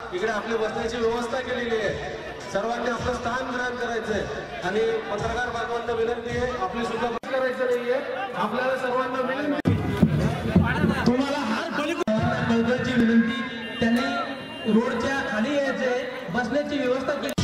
इकडे आपली बसण्याची व्यवस्था केलेली आहे। सर्वांनी आपलं स्थान ग्रहण करायचंय आणि पत्रकार बांधवांना विनंती आहे आपली सुद्धा करायचं नाहीये। आपल्याला सर्वांना विनंती तुम्हाला हार पलीकडची विनंती त्यांनी रोडच्या खाली यायचे बसण्याची व्यवस्था केली।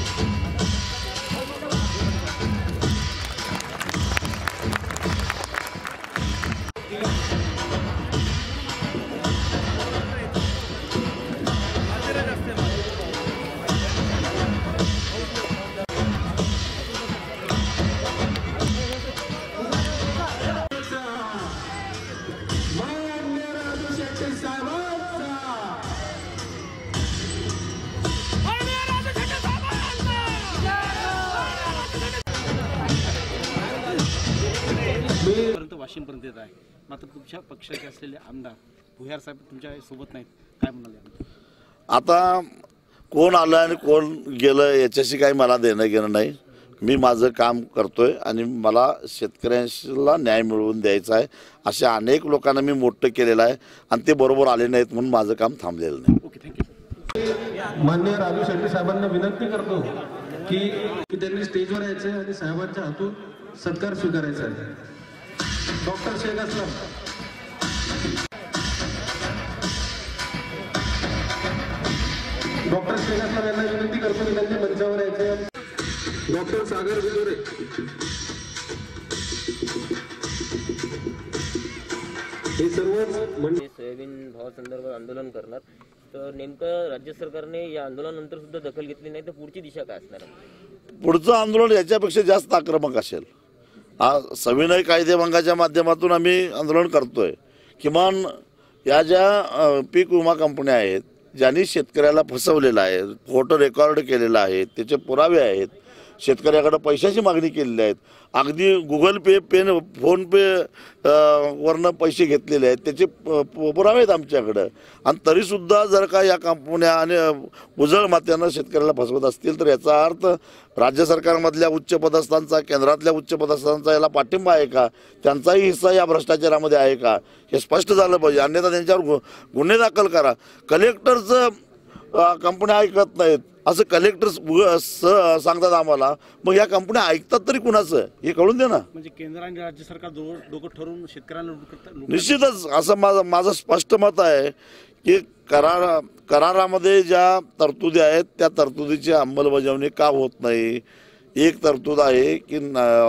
वाशिम पर्यंत येत आहे, मात्र तुमच्या पक्षाचे असलेले आमदार भुयार साहेब तुमच्या सोबत नाहीत, काय म्हणाले? आता कोण आलं आणि कोण गेलं याच्याशी काही मला देणं घेणं नाही। मी माझं काम करतोय आणि मला शेतकऱ्यांना न्याय मिळवून द्यायचा आहे। अशा अनेक लोकांना मी मोठं केलेलं आहे आणि ते बरोबर आले नाहीत म्हणून माझं काम थांबलेलं नाही। Okay, thank you. माननीय राजू शेट्टी साहेबांना विनंती करतो की त्यांनी स्टेजवर यायचे आणि साहेबांच्या हातून सत्कार स्वीकारायचा आहे। डॉक्टर शेख असलम, डॉक्टर शेख असलम यांना विनंती करतो की त्यांनी मंचावर यायचे। डॉक्टर सागर विदुरे, हे सर्व म्हणजे सोयाबीन भावासंदर्भात आंदोलन करणार, तर नेमकं राज्य सरकारने या आंदोलनानंतर सुद्धा दखल घेतली नाही तर पुढची दिशा काय असणार? पुढचं आंदोलन याच्यापेक्षा जास्त आक्रमक असेल। सविनय कायदेभंगाच्या माध्यमातून आम्ही आंदोलन करतोय। किमान या ज्या पीक विमा कंपन्या आहेत ज्यांनी शेतकऱ्याला फसवलेलं आहे, फोटो रेकॉर्ड केलेला आहे, त्याचे पुरावे आहेत, शेतकऱ्याकडे पैशाची मागणी केलेली आहेत, अगदी गुगल पे फोन पे वरनं पैसे घेतलेले आहेत, त्याचे पुरावे आहेत आमच्याकडं। आणि तरीसुद्धा जर का या कंपन्या आणि उजळ मात्यानं शेतकऱ्याला फसवत असतील तर याचा अर्थ राज्य सरकारमधल्या उच्च पदस्थांचा, केंद्रातल्या उच्च पदस्थांचा याला पाठिंबा आहे का, त्यांचाही हिस्सा या भ्रष्टाचारामध्ये आहे का, हे स्पष्ट झालं पाहिजे। अन्यथा त्यांच्यावर गुन्हे दाखल करा। कलेक्टरचं कंपन्या ऐकत नाहीत असं कलेक्टर सांगतात आम्हाला, मग या कंपन्या ऐकतात तरी कुणाचं हे कळून दे ना। म्हणजे केंद्र आणि राज्य सरकार दोघं ठरवून शेतकऱ्यांना निश्चितच असं माझं स्पष्ट मत आहे की करारामध्ये ज्या तरतुदी आहेत त्या तरतुदीची अंमलबजावणी का होत नाही। एक तरतूद आहे की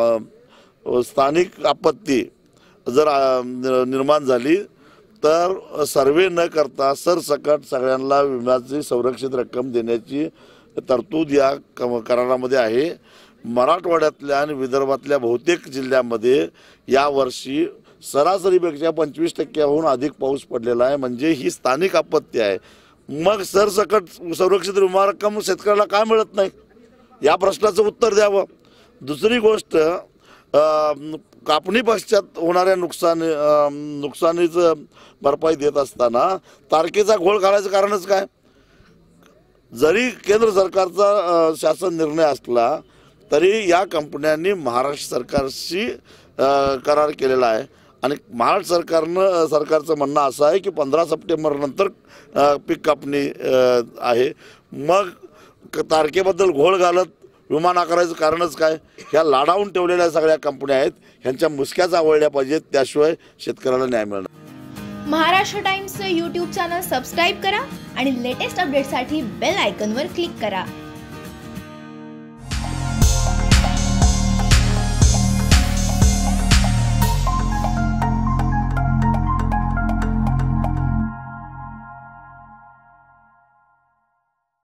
स्थानिक आपत्ती जर निर्माण झाली तर सर्वे न करता सरसकट सगळ्यांना विम्याची संरक्षित रक्कम देण्याची तरतूद या करारामध्ये आहे। मराठवाड्यातल्या आणि विदर्भातल्या बहुतेक जिल्ह्यांमध्ये यावर्षी सरासरीपेक्षा 25%हून अधिक पाऊस पडलेला आहे, म्हणजे ही स्थानिक आपत्ती आहे। मग सरसकट संरक्षित विमा रक्कम शेतकऱ्याला काय मिळत नाही या प्रश्नाचं उत्तर द्यावं। दुसरी गोष्ट, कापणी पश्चात होणाऱ्या नुकसानीचं भरपाई देत असताना तारखेचा घोळ घालायचं कारणच काय? जरी केंद्र सरकारचा शासन निर्णय असला तरी या कंपन्यांनी महाराष्ट्र सरकारशी करार केलेला आहे आणि महाराष्ट्र सरकारचं म्हणणं असं आहे की 15 सप्टेंबर नंतर पीक कापणी आहे। मग तारखेबद्दल घोळ घालत विमा नाकारायचं कारणच काय? ह्या लाडावून ठेवलेल्या सगळ्या कंपन्या आहेत, ह्यांच्या मुसक्याच आवळल्या पाहिजेत, त्याशिवाय शेतकऱ्याला न्याय मिळणार। महाराष्ट्र टाइम्सचं यूट्यूब चॅनल सबस्क्राईब करा आणि लेटेस्ट अपडेटसाठी बेल आयकॉनवर क्लिक करा।